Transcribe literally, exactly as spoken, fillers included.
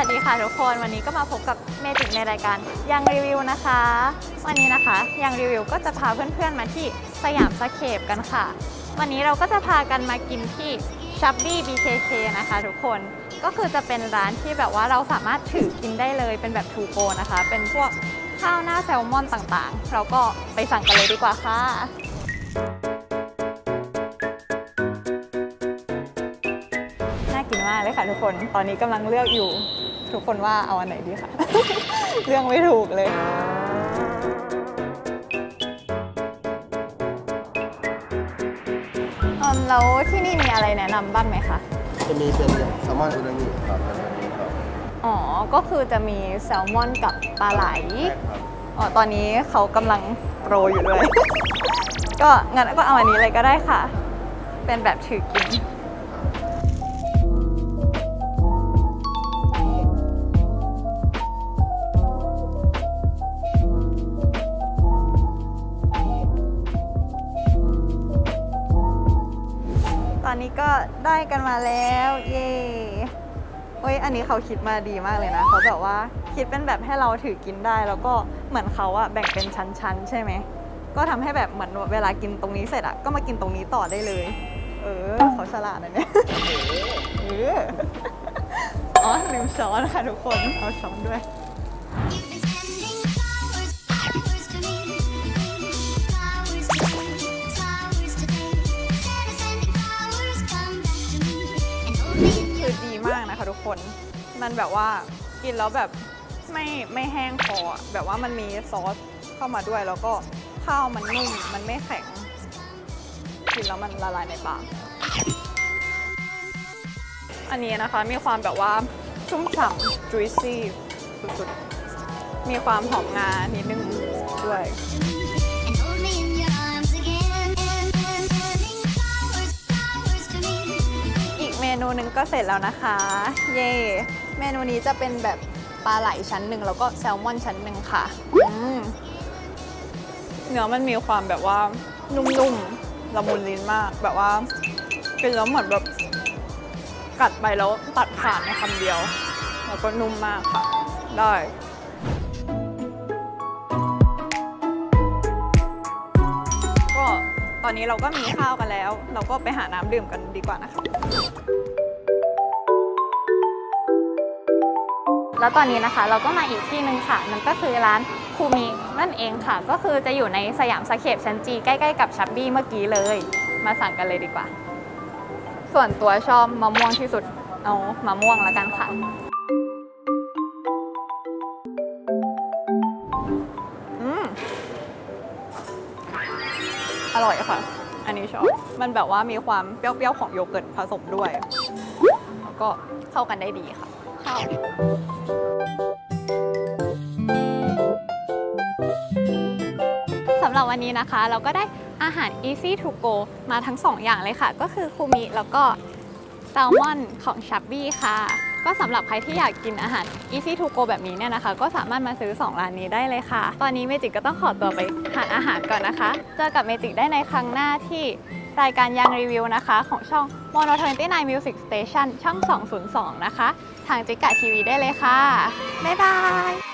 วัสดีค่ะทุกคนวันนี้ก็มาพบกับเมจิกในรายการยังรีวิวนะคะวันนี้นะคะยังรีวิวก็จะพาเพื่อนๆมาที่สยามสเคปกันค่ะวันนี้เราก็จะพากันมากินที่ Chubby บี เค เค นะคะทุกคนก็คือจะเป็นร้านที่แบบว่าเราสามารถถือกินได้เลยเป็นแบบทูโกนะคะเป็นพวกข้าวหน้าแซลมอนต่างๆเราก็ไปสั่งกันเลยดีกว่าค่ะน่ากินมากเลยค่ะทุกคนตอนนี้กำลังเลือกอยู่ทุกคนว่าเอาอันไหนดีคะ เรื่องไม่ถูกเลยแล้วที่นี่มีอะไรแนะนำบ้างไหมคะจะมีเป็นแซลมอนอุนางิครับอ๋อก็คือจะมีแซลมอนกับปลาไหลอ๋อตอนนี้เขากำลังโปรอยู่ด้วย ก็งั้นก็เอาอันนี้เลยก็ได้ค่ะเป็นแบบถือกินตอนนี้ก็ได้กันมาแล้วเย่เฮ้ยอันนี้เขาคิดมาดีมากเลยนะเขาแบบว่าคิดเป็นแบบให้เราถือกินได้แล้วก็เหมือนเขาอะแบ่งเป็นชั้นๆใช่ไหมก็ทำให้แบบเหมือนเวลากินตรงนี้เสร็จอะก็มากินตรงนี้ต่อได้เลยเออเขาฉลาดนะเนี่ยเอออ๋อลืมช้อนค่ะทุกคนเอาช้อนด้วยคือดีมากนะคะทุกคนมันแบบว่ากินแล้วแบบไม่ไม่แห้งคอแบบว่ามันมีซอสเข้ามาด้วยแล้วก็ข้าวมันนุ่มมันไม่แข็งกินแล้วมันละลายในปากอันนี้นะคะมีความแบบว่าชุ่มฉ่ำ juicy สุดๆมีความหอมงานิดนึงด้วยเมนูหนึ่งก็เสร็จแล้วนะคะเย่เมนูนี้จะเป็นแบบปลาไหลชั้นหนึ่งแล้วก็แซลมอนชั้นหนึ่งค่ะเนื้อมันมีความแบบว่านุ่มๆละมุนลิ้นมากแบบว่ากินแล้วเหมือนแบบกัดไปแล้วตัดขาดในคำเดียวแล้วก็นุ่มมากค่ะได้ก็ตอนนี้เราก็มีข้าวกันแล้วเราก็ไปหาน้ำดื่มกันดีกว่านะคะแล้วตอนนี้นะคะเราก็มาอีกที่หนึ่งค่ะนั่นก็คือร้านคูมินั่นเองค่ะก็คือจะอยู่ในสยามสเคปชั้นจีใกล้ๆกับชับบี้เมื่อกี้เลยมาสั่งกันเลยดีกว่าส่วนตัวชอบมะม่วงที่สุดเอามะม่วงแล้วกันค่ะอืมอร่อยค่ะอันนี้ชอบมันแบบว่ามีความเปรี้ยวๆของโยเกิร์ตผสมด้วยแล้วก็เข้ากันได้ดีค่ะข้าวสำหรับวันนี้นะคะเราก็ได้อาหาร Easy to Go มาทั้งสองอย่างเลยค่ะก็คือคูมิแล้วก็แซลมอนของชับบี้ค่ะก็สำหรับใครที่อยากกินอาหาร Easy to Go แบบนี้เนี่ยนะคะก็สามารถมาซื้อสองร้านนี้ได้เลยค่ะตอนนี้เมจิกก็ต้องขอตัวไปทานอาหารก่อนนะคะเจอกับเมจิกได้ในครั้งหน้าที่รายการยังรีวิวนะคะของช่อง Mono ยี่สิบเก้า Music Station ช่องสองศูนย์สองนะคะทางจิกะทีวีได้เลยค่ะบ๊ายบาย